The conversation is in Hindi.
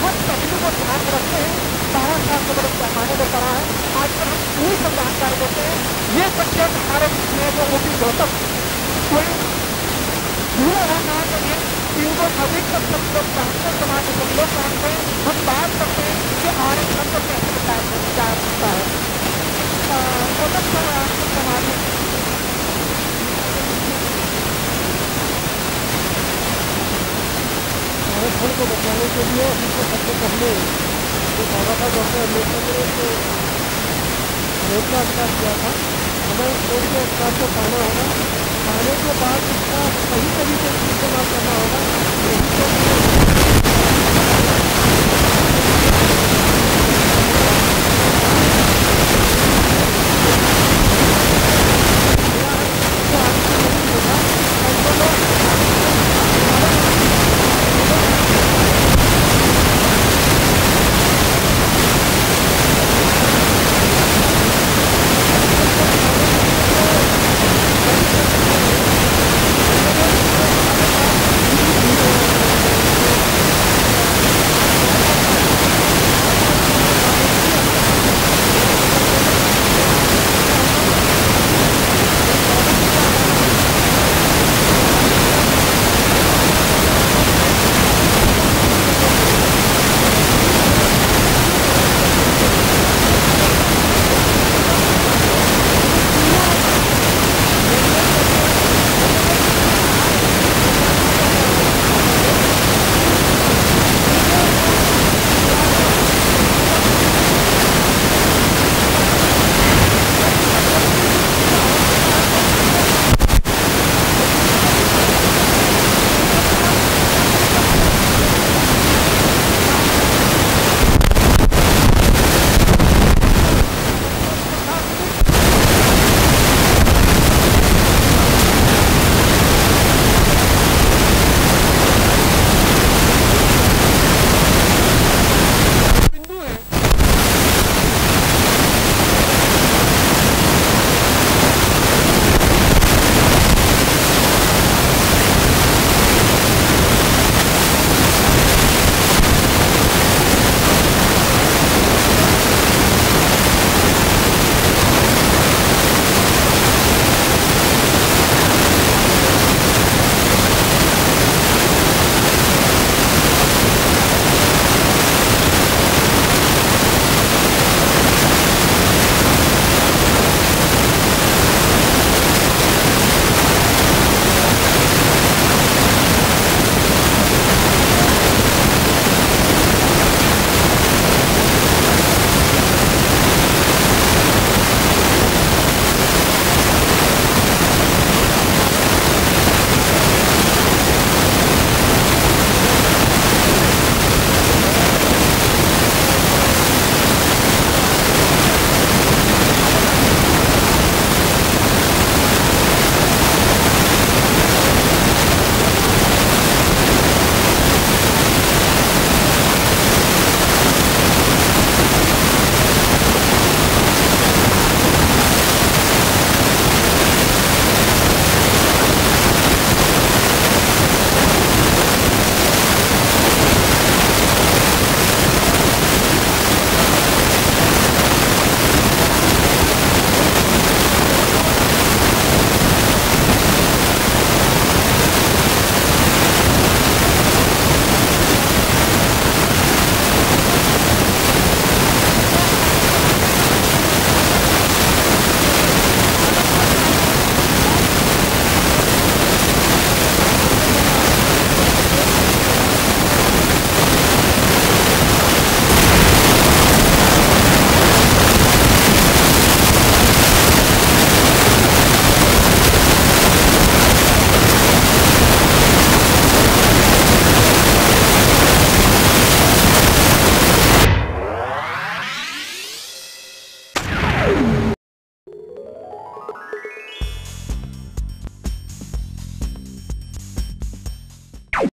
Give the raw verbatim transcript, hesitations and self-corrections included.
हर पहलू को ध्यान में रखते हैं सारा शास्त्र बड़े पैमाने में करा है। आज पर हम पूरी सब जानकारी देते हैं। ये सब्जेक्ट हमारे में जो ओपी गौतम कोई पूरा है नाम नहीं है, इनको अधिकतर सभी लोग जानते हैं, समाज के सभी लोग जानते हैं। हम बात करते हैं कि आरक्षण को कैसे बताया जा सकता है। गौतम सर आपको समाज आरक्षण को बचाने के लिए हमको सबसे पहले जो बाबा साहब डॉक्टर अम्बेडकर ने जो योजना स्टार्ट किया था, हमें कोई भी अधिकार को पाना होगा। पाने के बाद उसका सही तरीके से इस्तेमाल करना होगा। यही तो